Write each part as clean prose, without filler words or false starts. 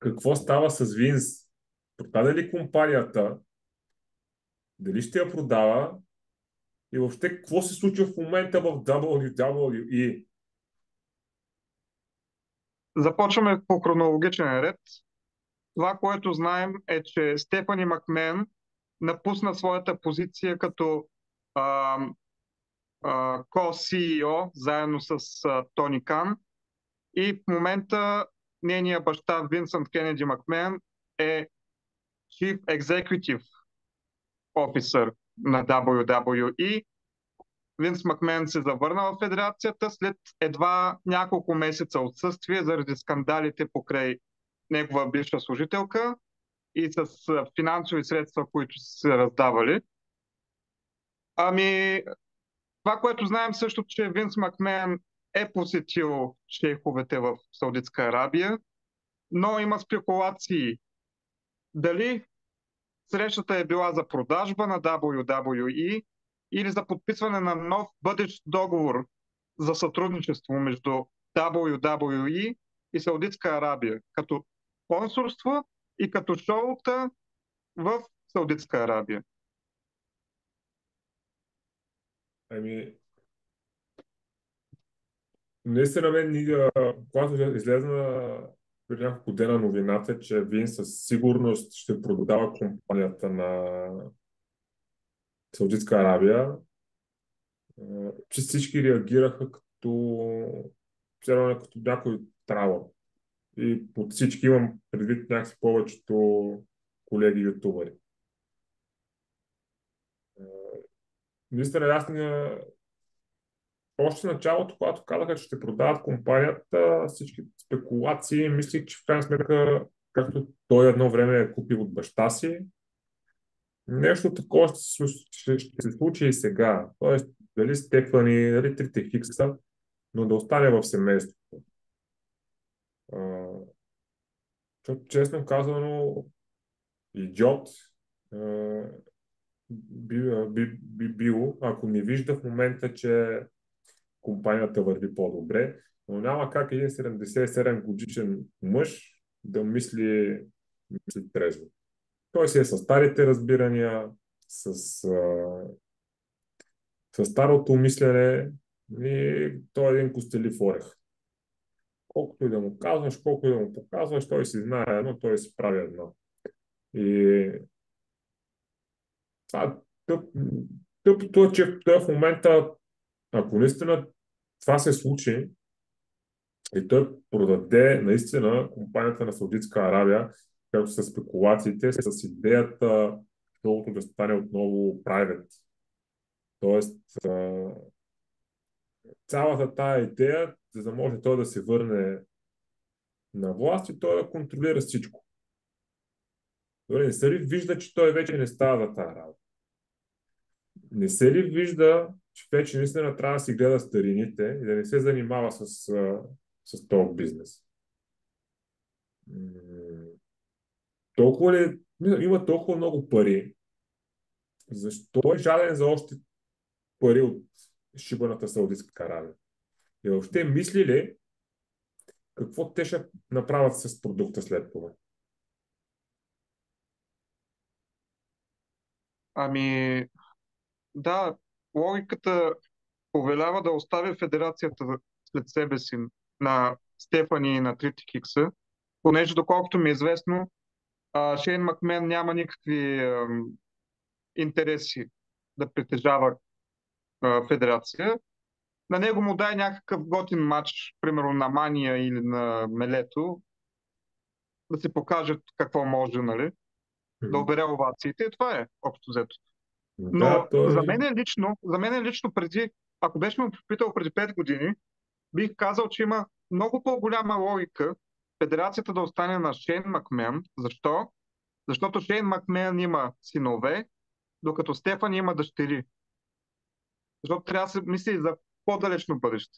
какво става с Винс? Продаде ли компанията? Дали ще я продава? И въобще, какво се случва в момента в WWE? Започваме по хронологичен ред. Това, което знаем е, че Стефани Макмен напусна своята позиция като а, ко-CEO заедно с Тони Кан и в момента нейният баща Винсент Кенеди Макмен е Chief Executive Officer на WWE. Винс Макмен се завърна в федерацията след едва няколко месеца отсъствие заради скандалите покрай негова бивша служителка и с финансови средства, които са се раздавали. Ами, това, което знаем също, че Винс Макмен е посетил шейховете в Саудитска Арабия, но има спекулации дали срещата е била за продажба на WWE или за подписване на нов бъдещ договор за сътрудничество между WWE и Саудитска Арабия, като спонсорство и като шоута в Саудитска Арабия. Ами, наистина когато излезна преди няколко дена новината, че Вин със сигурност ще продава компанията на Саудитска Арабия, че всички реагираха все едно като някой трауър. И от всички имам предвид някакси повечето колеги ютубъри. Наистина, още началото, когато казаха, че ще продават компанията, всички спекулации, мислих, че в крайна сметка, както той едно време е купил от баща си, нещо такова ще се случи и сега. Тоест, дали Стефани, дали трите Хикса, но да остане в семейството. Честно казано, идиот би било, ако не вижда в момента, че компанията върви по-добре, но няма как един 77 годишен мъж да мисли трезво. Той си е с старите разбирания, с старото мислене и той е един костелив орех. Колкото и да му казваш, колкото и да му показваш, той си знае едно, той си прави едно. И това тъпото е, че той в момента, ако наистина това се случи и той продаде наистина компанията на Саудитска Арабия, както са спекулациите, с идеята шоуто да стане отново private. Тоест, цялата тая идея, за да може той да се върне на власт и той да контролира всичко. Дори не се ли вижда, че той вече не става за тази работа? Не се ли вижда, че вече наистина трябва да си гледа старините и да не се занимава с този бизнес? Толкова ли, има толкова много пари, защо е жаден за още пари от шибаната Саудитска Арабия? И въобще мисли ли какво те ще направят с продукта след това? Ами, да, логиката повелява да остави федерацията след себе си на Стефани и на трите Хикса, понеже доколкото ми е известно, Шейн Макмен няма никакви интереси да притежава федерация. На него му дай някакъв готин матч, примерно на Мания или на Мелето, да се покаже какво може, нали? Да обере овациите и това е общо взето. Да, Но той... за мен лично преди, ако беше ме попитал преди 5 години, бих казал, че има много по-голяма логика федерацията да остане на Шейн Макмен. Защо? Защото Шейн Макмен има синове, докато Стефан има дъщери. Защото трябва да се мисли за по-далечно бъдеще.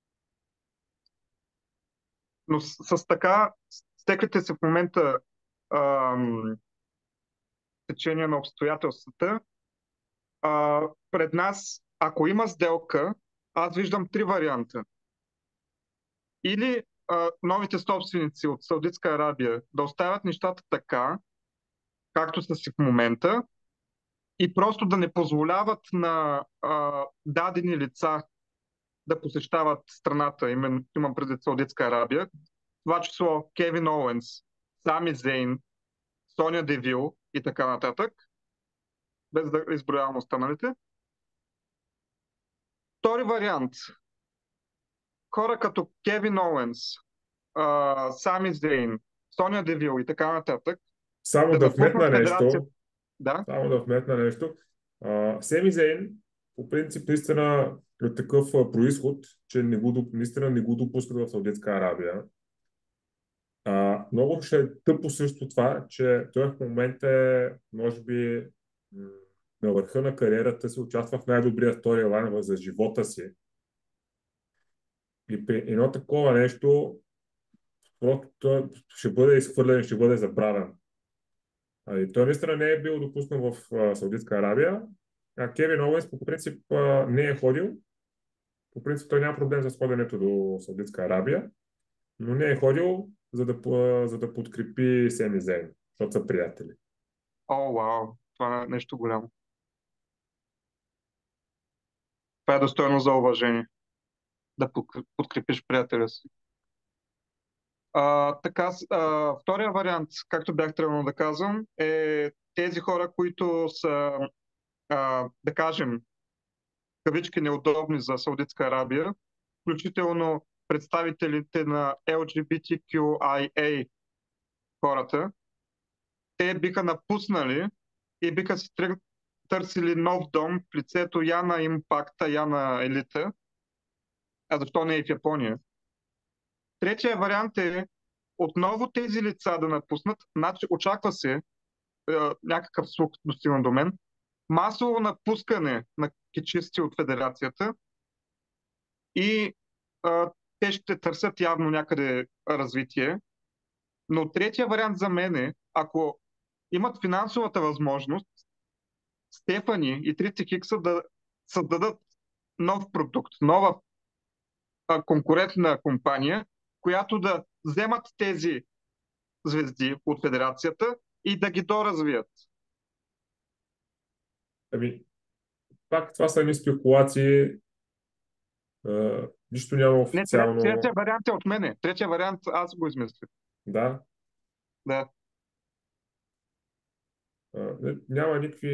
Но с така стеклите се в момента ам, течение на обстоятелствата, пред нас, ако има сделка, аз виждам три варианта. Или новите собственици от Саудитска Арабия да оставят нещата така, както са си в момента, и просто да не позволяват на дадени лица да посещават страната, имам предвид Саудитска Арабия, това число Кевин Оуенс, Сами Зейн, Соня Девил и така нататък, без да изброявам останалите. Втори вариант. Хора като Кевин Оуенс, Сами Зейн, Соня Девил и така нататък Само да да напуснат вметна нещо. федерацията. Да, Само да вметна нещо. Семи Зейн, по принцип, наистина е такъв происход, че наистина не го допускат в Саудитска Арабия. Много ще е тъпо също това, че той в момента е, може би, на върха на кариерата си, участва в най-добрия сторилайн за живота си. И при едно такова нещо, просто той ще бъде изхвърлен, ще бъде забравен. И той наистина не е бил допуснат в Саудитска Арабия. Кевин Оуенс по принцип не е ходил. По принцип той няма проблем с ходенето до Саудитска Арабия, но не е ходил за да подкрепи Семи Зейн, защото са приятели. о, вау, това е нещо голямо. Това е достойно за уважение, да подкрепиш приятеля си. Така, втория вариант, както бях трябвало да казвам, е тези хора, които са, да кажем, кавички неудобни за Саудитска Арабия, включително представителите на LGBTQIA хората, те биха напуснали и биха си търсили нов дом в лицето я на импакта, я на елита. А защо не и в Япония? Третия вариант е отново тези лица да напуснат. Значи, очаква се някакъв слух достигна до мен. Масово напускане на кичисти от федерацията и те ще търсят явно някъде развитие. Но третия вариант за мен е, ако имат финансовата възможност, Стефани и трите Хикса да създадат нов продукт, нова конкурентна компания, която да вземат тези звезди от федерацията и да ги доразвият. Ами, пак това са едни спекулации. Нищо няма Не, официално. третия вариант е от мене. Третия вариант аз го измислих. Да. Да. Няма никакви.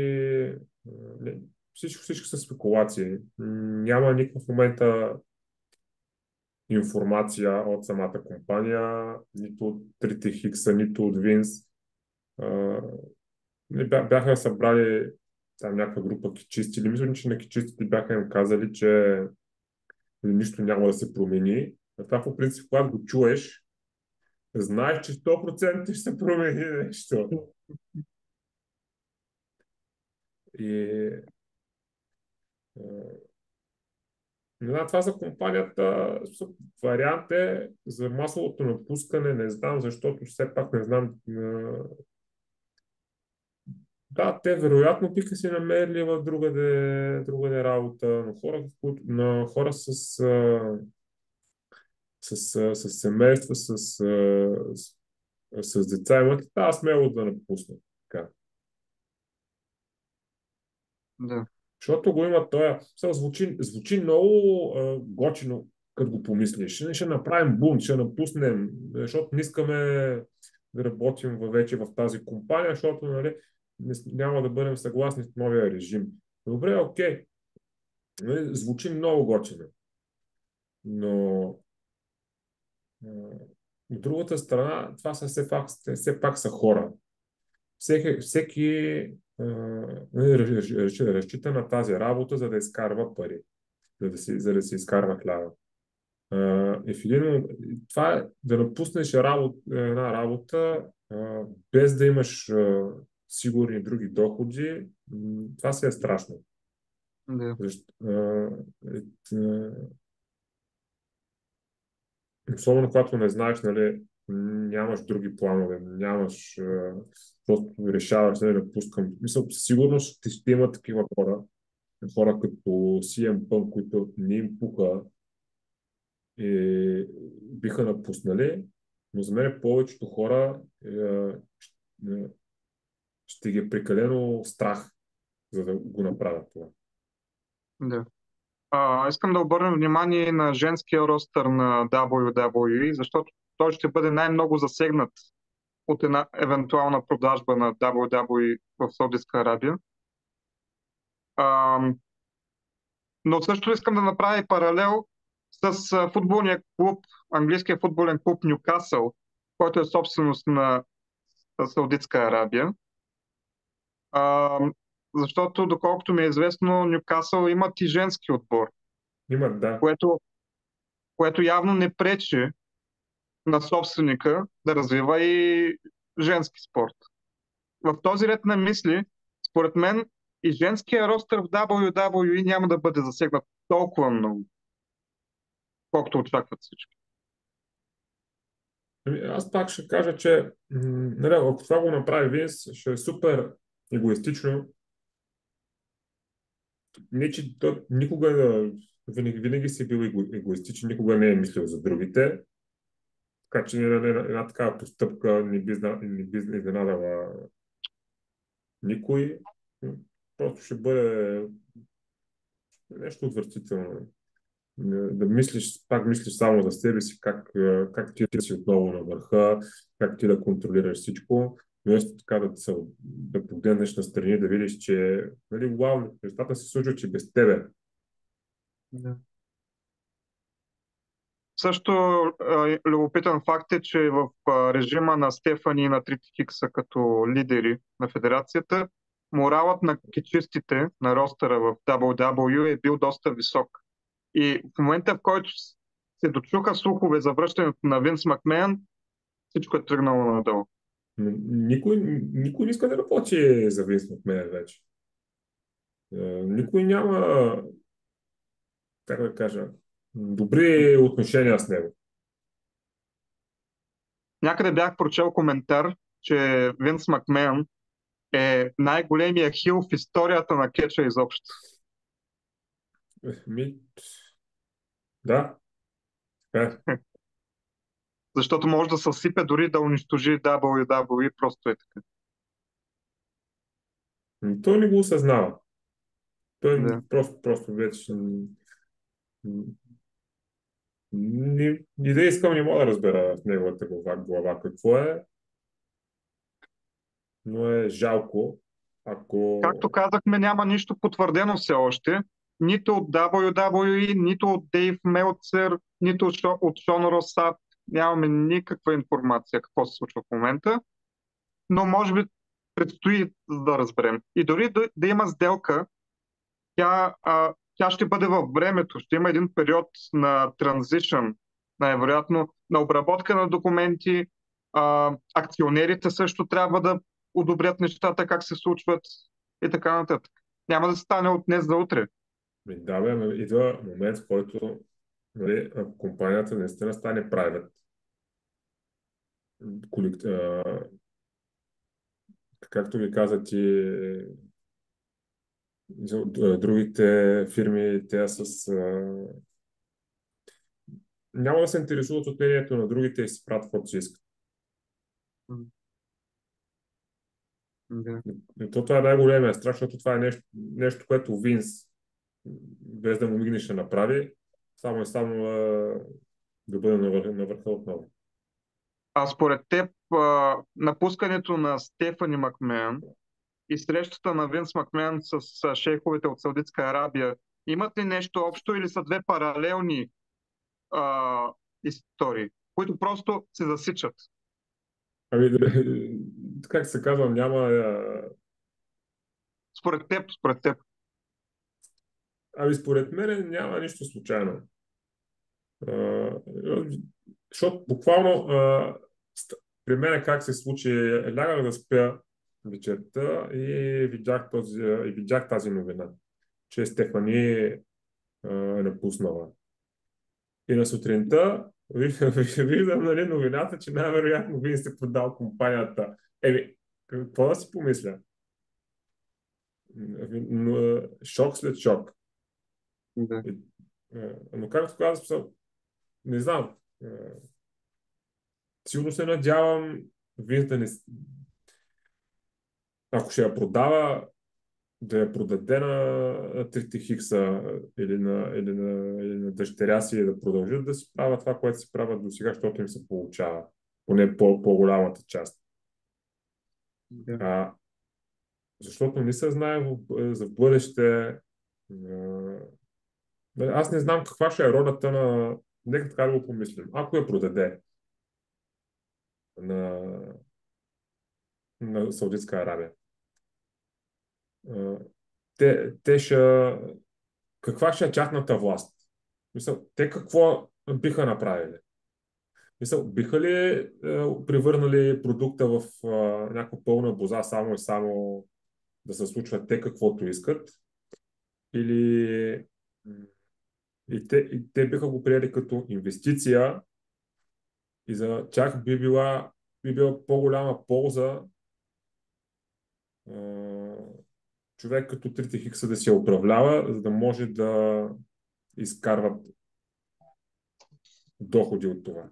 Всичко са спекулации. Няма никакъв в момента информация от самата компания, нито от трите Хикса, нито от Винс. Бяха събрали там някаква група кичисти. Мисля, че на кичистите бяха им казали, че нищо няма да се промени. А това по принцип, когато го чуеш, знаеш, че 100% ще се промени нещо. И не знам, това за компанията вариант е за масовото напускане, не знам, защото все пак не знам. Да, те вероятно биха си намерили в другаде работа, но на хора с семейства, с деца имат тази смелост да напуснат. Така. Да. Защото го има това. Звучи много готино, като го помислиш. Ще направим бунт, ще напуснем, защото не искаме да работим вече в тази компания, защото нали, няма да бъдем съгласни с новия режим. Добре, окей. Нали, звучи много готино. Но от другата страна, това са все пак са хора. Всеки разчита на тази работа, за да изкарва пари, за да си изкарва хляба. И в един това е да напуснеш една работа без да имаш сигурни други доходи, това си е страшно. Да. Особено когато не знаеш, нали, нямаш други планове, просто решаваш да напускам. Мисля, със сигурност ще има такива хора като CM Punk, които не им пука и биха напуснали, но за мен повечето хора е, ще ги е прекалено страх, за да го направят това. Да. Искам да обърнем внимание на женския ростър на WWE, защото той ще бъде най-много засегнат от една евентуална продажба на WWE в Саудитска Арабия. А, но също искам да направя и паралел с футболния клуб, английския футболен клуб Нюкасъл, който е собственост на Саудитска Арабия. А, защото, доколкото ми е известно, Нюкасъл имат и женски отбор, Имат, да. което, което явно не пречи на собственика да развива и женски спорт. В този ред на мисли, според мен, и женския ростър в WWE няма да бъде засегнат толкова много, колкото очакват всички. Аз пак ще кажа, че нали, ако това го направи Винс, ще е супер егоистично. Не, че той никога винаги си е бил егоистичен, никога не е мислил за другите. Така че една такава постъпка не би изненадала никой. Просто ще бъде нещо отвратително. Да мислиш, пак мислиш само за себе си, как ти да си отново на върха, как ти да контролираш всичко, вместо така да погледнеш настрани, да видиш, че нали, вау, нещата се случват, че без тебе. Да. Също любопитен факт е, че в режима на Стефани и на Трите Хикса като лидери на федерацията, моралът на кечистите на ростера в WWE е бил доста висок. И в момента, в който се дочуха слухове за връщането на Винс Макмен, всичко е тръгнало надолу. Но никой не иска да работи за Винс Макмен вече. Никой няма, как да кажа, добри отношения с него. Някъде бях прочел коментар, че Винс Макмен е най-големия хил в историята на кетча изобщо. Ми, да, е. Защото може да съсипе дори да унищожи WWE, просто е така. Той не го осъзнава. Той Да. просто вече не да искам, не мога да разбера в неговата глава какво е, но е жалко, ако... Както казахме, няма нищо потвърдено все още. Нито от WWE, нито от Дейв Мелцер, нито от Шон Росап. Нямаме никаква информация какво се случва в момента. Но може би предстои да разберем. И дори да има сделка, тя ще бъде във времето. Ще има един период на транзишън, най-вероятно на обработка на документи. Акционерите също трябва да одобрят нещата, как се случват и така нататък. Няма да стане от днес за утре. Да, бе, но идва момент, в който нали, ако компанията наистина стане private, колект, както ви каза ти, другите фирми, те няма да се интересуват от мнението на другите и си правят каквото си искат. Да. И това е най-големия страх, защото това е нещо, което Винс, без да му мигне, ще направи, само и само да бъде на върха отново. А според теб, напускането на Стефани Макмен и срещата на Винс Макмен с шейховете от Саудитска Арабия имат ли нещо общо или са две паралелни а, истории, които просто се засичат? Ами, как се казва, няма... Според теб. Ами, според мен няма нищо случайно. Защото буквално при мен как се случи, лягах да спя вечерта и видях тази новина, че Стефани е напуснала. И на сутринта виждам нали, новината, че най-вероятно вие сте продал компанията. Какво да си помисля? Шок след шок. Да. Но както казвам, не знам. Силно се надявам Винс да не... Ако ще я продава, да я продаде на Трите Хикса или на дъщеря си и да продължат да си правят това, което си правят до сега, защото им се получава. Поне по-голямата част. Да. А, защото не се знае за в бъдеще. Аз не знам каква ще е ролята на... Нека така да го помислим. Ако я продаде на, на Саудитска Арабия, а, те ще... Каква ще е тяхната власт? Мисъл, те какво биха направили? Мисъл, биха ли превърнали продукта в някаква пълна боза само и само да се случват те каквото искат? Или и те биха го приели като инвестиция и за тях би била по-голяма полза човек като Трите Хикса да се управлява, за да може да изкарват доходи от това.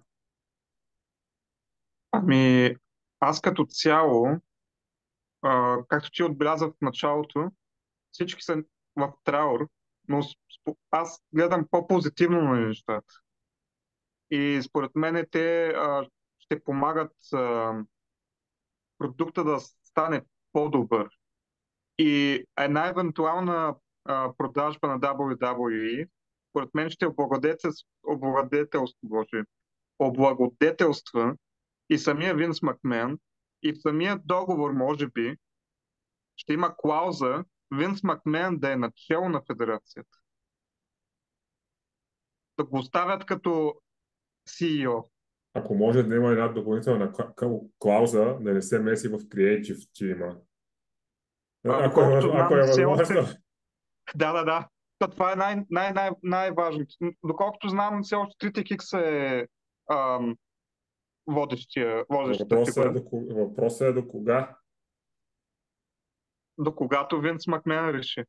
Ами, аз като цяло, както ти отбеляза в началото, всички са в траур, но аз гледам по-позитивно на нещата. И според мен те ще помагат продукта да стане по-добър. И една евентуална продажба на WWE, според мен ще облагодетелства и самия Винс Макмен, и в самия договор, може би, ще има клауза Винс Макмен да е начало на федерацията. Да го оставят като CEO. Ако може да има една допълнителна клауза, да не се меси в креатив тима. Доколкото Ако знам, е все още... възможно. Да. Това е най-важното. Доколкото знам, все още Трите Хикс е ам, водещата фигура. Въпросът е до кога. До когато Винс Макмен реши.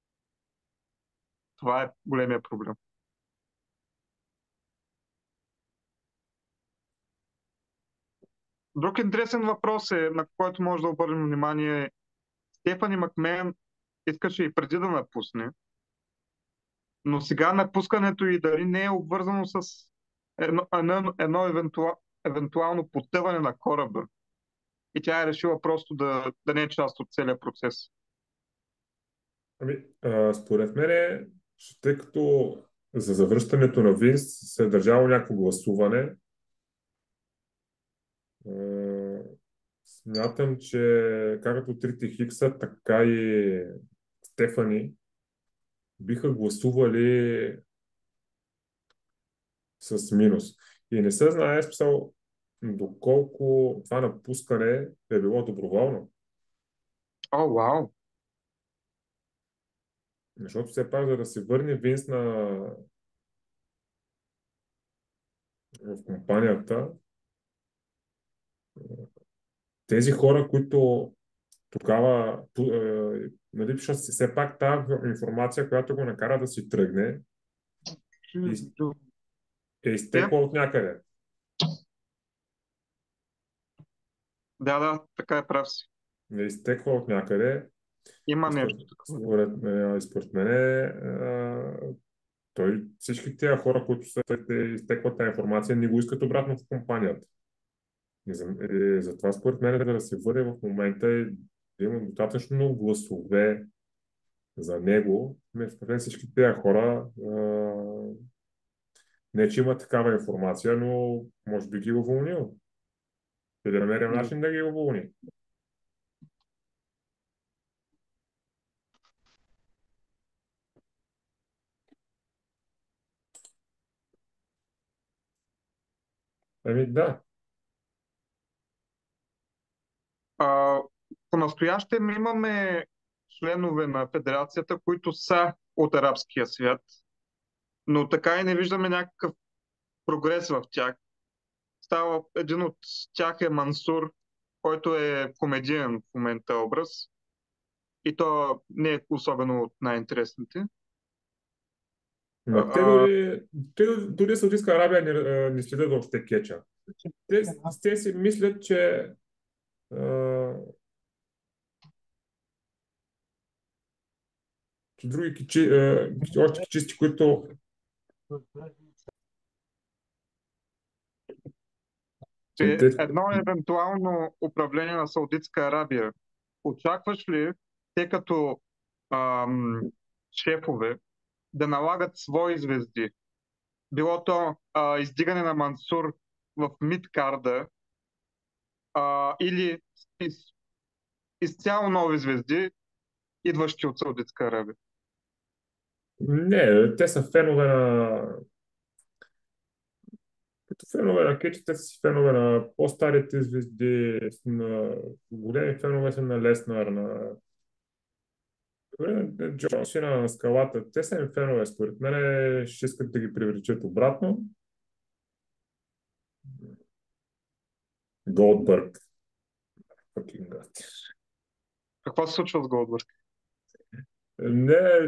Това е големия проблем. Друг интересен въпрос е, на който може да обърнем внимание. Стефани Макмен искаше и преди да напусне, но сега напускането и дали не е обвързано с едно евентуално потъване на кораба. И тя е решила просто да не е част от целия процес. Според мен, тъй като за завръщането на Винс се е държало някакво гласуване, смятам, че както Трите Хикса, така и Стефани биха гласували с минус. И не се знае смисъл доколко това напускане е било доброволно. О, вау! Защото все пак, за да се върне Винс в компанията, тези хора, които тогава, нали, защото все пак тази информация, която го накара да си тръгне, е изтекла от някъде. Да, така е, прав си. Е изтекла от някъде. Има И нещо такова. според мен, всички тези хора, които са изтекла тази информация, не го искат обратно в компанията. Затова според мен да се върне в момента и да има достатъчно гласове за него. Според мен всички тези хора не, че има такава информация, но може би ги уволнил. И да намерим начин да ги уволни. Да. По-настоящем имаме членове на федерацията, които са от арабския свят, но така и не виждаме някакъв прогрес в тях. Един от тях е Мансур, който е комедиен в момента образ. И то не е особено от най-интересните. Ма те дори Саудитска Арабия не следят въобще кеча. Те си мислят, а, че други още кичисти, които При те, едно евентуално управление на Саудитска Арабия, очакваш ли те като ам, шефове да налагат свои звезди? Било то издигане на Мансур в мидкарда или из, изцяло нови звезди, идващи от Саудитска Арабия. не, те са фенове на като фенове на кетч, те са си фенове на по-старите звезди, на големи фенове са на Леснар, на Джон Сина, на Скалата. Те са им фенове, според мен ще искат да ги привлечат обратно. Голдбърг. Fucking God. Какво се случва с Голдбърг? Не,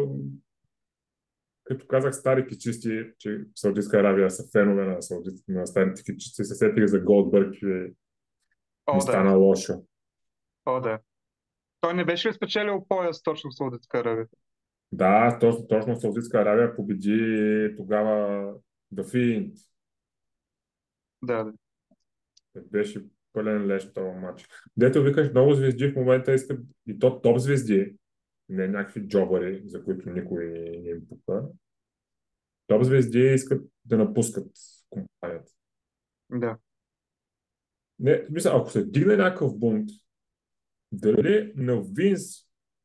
като казах стари кичисти, че в Саудитска Арабия са фенове на старите кичисти, се сетих за Голдбърг и ми О, да. стана лошо. О, да. Той не беше ли спечелил пояс точно в Саудитска Арабия? Да, точно Саудитска Арабия победи тогава The Fiend. Да, да. Беше пълен леш този матч. Дето викаш, много звезди в момента искат и то топ звезди, не някакви джобари, за които никой не им пука. Топ звезди искат да напускат компанията. Да. Не, мисля, ако се дигне някакъв бунт, дали на Винс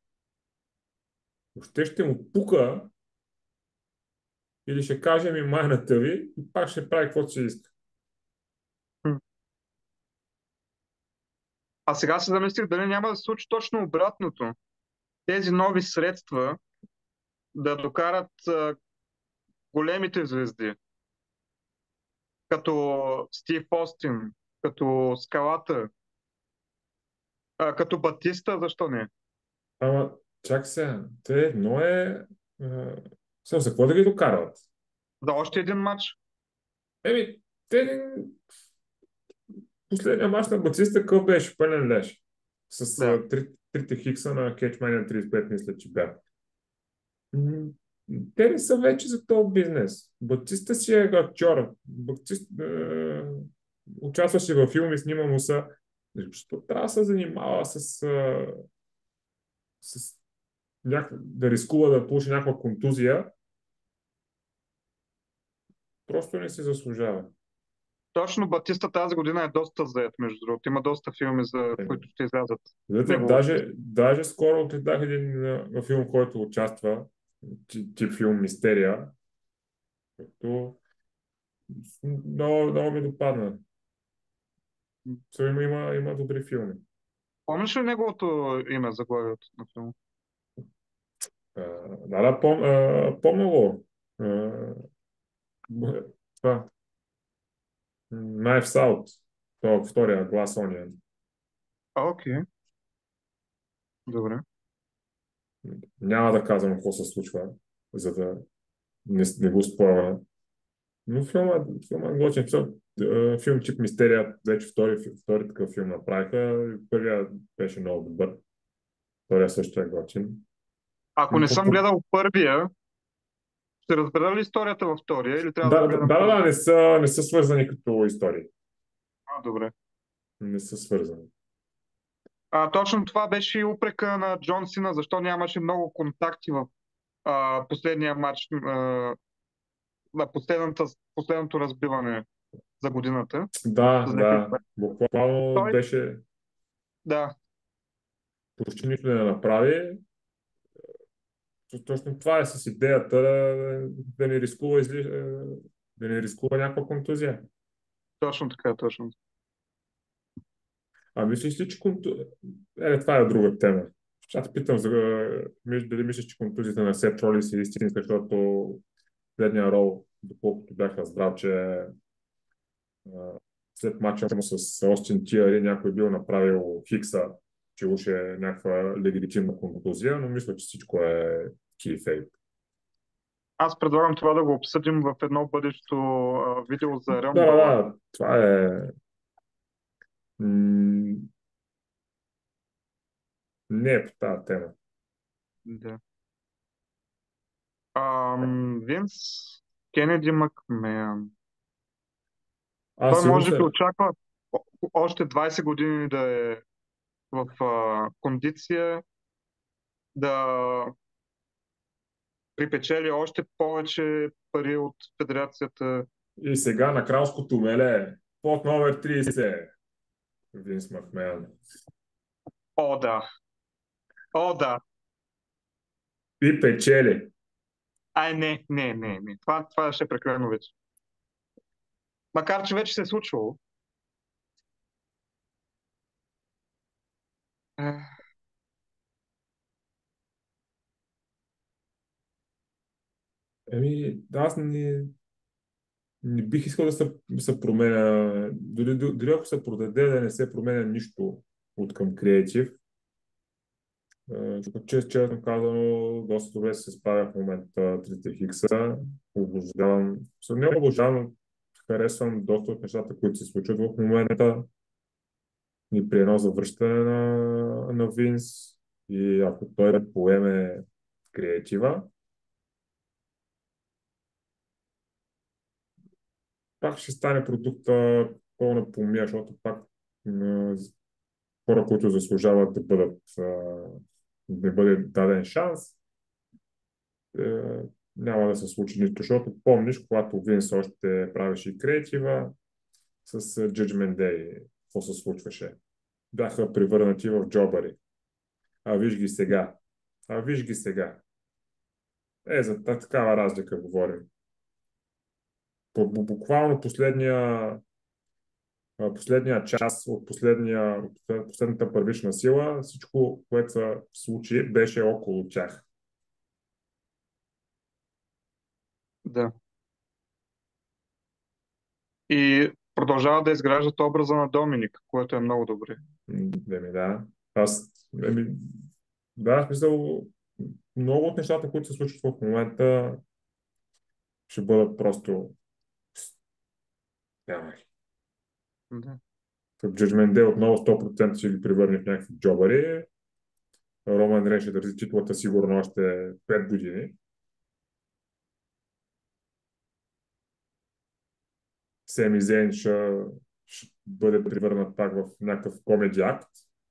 въобще ще му пука или ще каже ми майната ви и пак ще прави каквото си иска. Хм. А сега се замислих дали няма да се случи точно обратното. Тези нови средства да докарат големите звезди, като Стив Остин, като Скалата, като Батиста, защо не? Ама, чак сега, те едно е... Сега, за какво да ги докарват? За още един матч? Еми, те последния мач на Батиста какъв беше? Пълен леш. С Да. трите хикса на Кетчмания 35, мисля, че бях. М, Те не са вече за този бизнес. Батиста си е актьор. Участваше във филми, снима му са. Защо трябва да се занимава с да рискува да получи някаква контузия? Просто не се заслужава. Точно Батиста тази година е доста зает, между другото. Има доста филми, за Е, които ще излязат Знаете, негово. даже скоро гледах един филм, който участва, тип филм Мистерия, като много ми допадна. Има добри филми. Помниш ли неговото име, заглавието на филма? Да, помня го. Това. Knives Out. Това втория Glass Onion. Окей, добре. Няма да казвам какво се случва, за да не го спорвам. Но филма е готин. Филм тип Мистерия, вече втори такъв филм направиха. Първия беше много добър. Втория също е готин. Ако не съм гледал първия, ще разбера ли историята във втория или трябва да Да, го да, гледам да, първо? да, не са свързани като истории. Добре. Не са свързани. Точно това беше и упрека на Джон Сина, защо нямаше много контакти в последния матч на последното разбиване за годината. Да. Буквално Той, беше да, почти нищо да не направи. Точно това е с идеята да не рискува, да не рискува някаква контузия. точно така, точно. А мислиш ли, че това е друга тема. Ще те питам дали мислиш, че контузията на Сет Ролинс е истинска, защото следния рол, доколкото бях разбрал, че след мача му с Остин Тиари някой бил направил Хикса, че уж е някаква легитимна контузия, но мисля, че всичко е кейфейк. Аз предлагам това да го обсъдим в едно бъдещо видео за Да, да, Rumble. да, това е... м, Не е по тази тема. Да. Винс Кенеди Макмен. Аз Той сигурно може би се... очаква още 20 години да е в кондиция, да припечели още повече пари от федерацията. И сега на кралското меле, под номер 30, Винс Макмен. О, да. О, да. И печели. Ай, не. Това ще е прекалено вече. Макар, че вече се е случвало. Е, Еми, аз не бих искал да се променя, дори ако се продаде, да не се променя нищо от към креатив. Защото честно казано, доста добре се справя в момента 3 хикса. Обожавам, не обожавам, харесвам доста от нещата, които се случват в момента. Ни при едно завръщане на Винс и ако той да поеме креатива, пак ще стане продукта пълна помия, защото пак хора, които заслужават да бъде даден шанс, е, няма да се случи нищо, защото помниш, когато Винс още правеше и креатива с Judgment Day, какво се случваше? Бяха превърнати в джобари. А виж ги сега. А виж ги сега. За такава разлика говорим. Буквално последния час от последната първична сила, всичко, което се случи, беше около тях. да. И продължава да изграждат образа на Доминик, което е много добре. Да. Аз, еми, да, в смисъл, много от нещата, които се случват в момента, ще бъдат просто няма. Да. В Judgment Day отново 100% ще ги превърне в някакви джобари. Роман Рейн ще държи титлата сигурно още 5 години. Семи Зейн ще бъде превърнат пак в някакъв комеди акт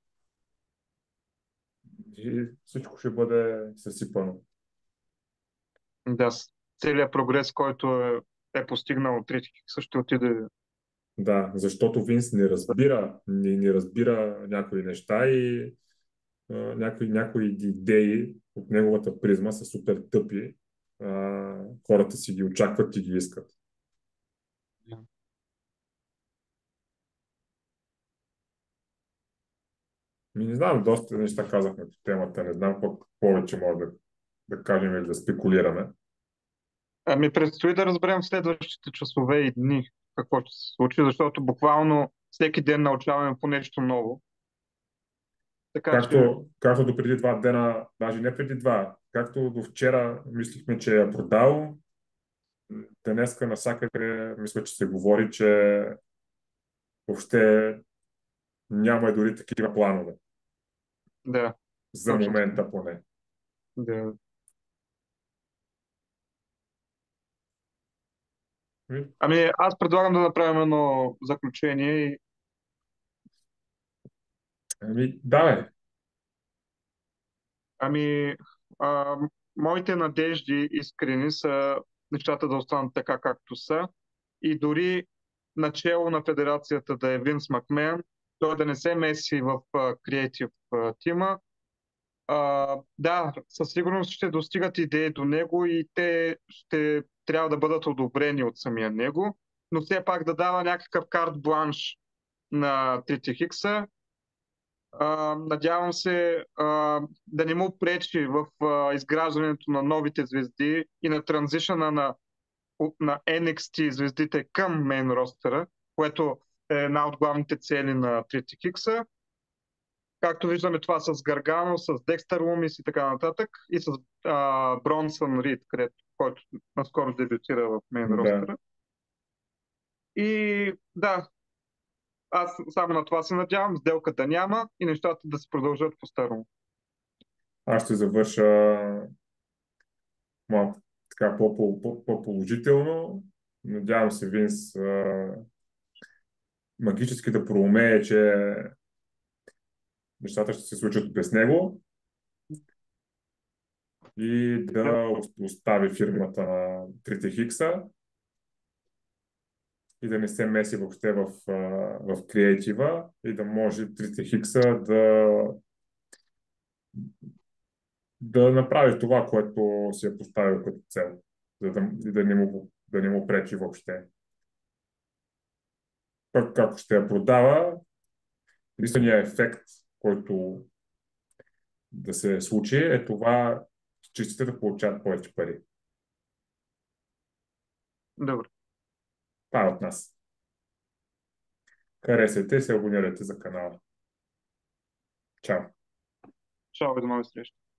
и всичко ще бъде съсипано. Да, целият прогрес, който е постигнал трети също ще отиде. Да, защото Винс не разбира някои неща и някои идеи от неговата призма са супер тъпи. Хората си ги очакват и ги искат. Да. Не знам, доста неща казахме по темата. Не знам какво повече може да кажем или да спекулираме. Ами предстои да разберем в следващите часове и дни какво ще се случи, защото буквално всеки ден научаваме по нещо ново. Така че, Както до преди 2 дена, даже не преди два, както до вчера мислихме, че я продал, днеска насякъде мисля, че се говори, че въобще няма дори такива планове. да, За точно така. момента поне. Да. Ами, Ами аз предлагам да направим едно заключение и да, бе. ами а, моите надежди искрени са нещата да останат така както са и дори начало на федерацията да е Винс Макмен, той да не се меси в креатив тима. Да, със сигурност ще достигат идеи до него и те ще трябва да бъдат одобрени от самия него, но все пак да дава някакъв карт бланш на Трити Хикса. Надявам се да не му пречи в изграждането на новите звезди и на транзишъна на NXT звездите към мейн ростера, което е една от главните цели на Трити Хикса. Както виждаме това с Гаргано, с Декстър Лумис и така нататък, и с Бронсън Рид, който наскоро дебютира в мейн Да. ростера. И да, аз само на това се надявам, сделката няма и нещата да се продължат по-старому. Аз ще завърша малко така по-положително. Надявам се Винс магически да проумее, че нещата ще се случат без него и Да, да остави фирмата на трите Хикса и да не се меси въобще в креатива и да може трите Хикса да направи това, което си е поставил като цел, и да не му пречи въобще. Пък ако ще я продава, единственият ефект, който да се случи, е това чистите да получават повече пари. добре. Това е от нас. Харесайте и се абонирайте за канала. Чао! Чао и до нови срещи.